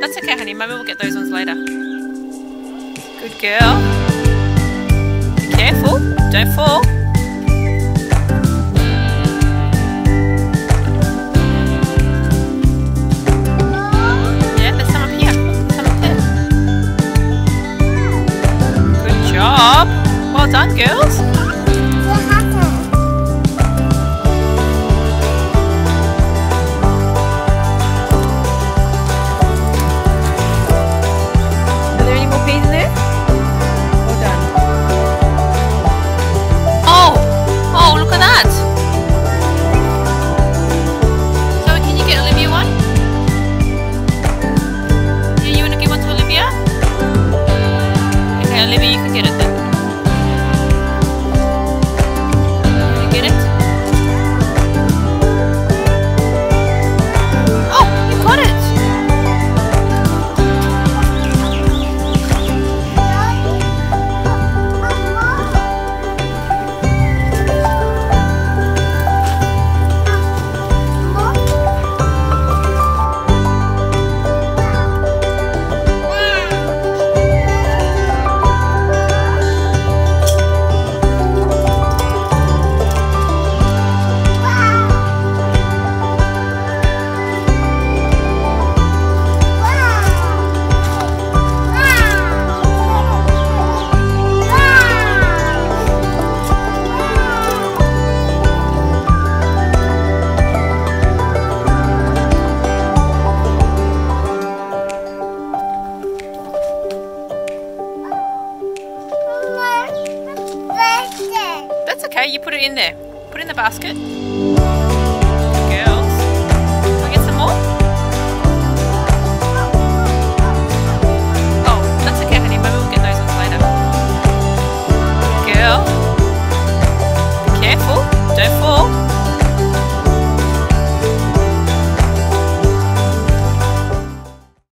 That's okay, honey. Maybe we'll get those ones later. Good girl. Be careful. Don't fall. Yeah, there's some up here. Some up there. Good job. Well done, girls. Olivia, you can get it then. Can you get it? Oh, you got it! That's okay, you put it in there. Put it in the basket. Good girls. Can we get some more? Oh, that's okay, honey. Maybe we'll get those ones later. Good girl.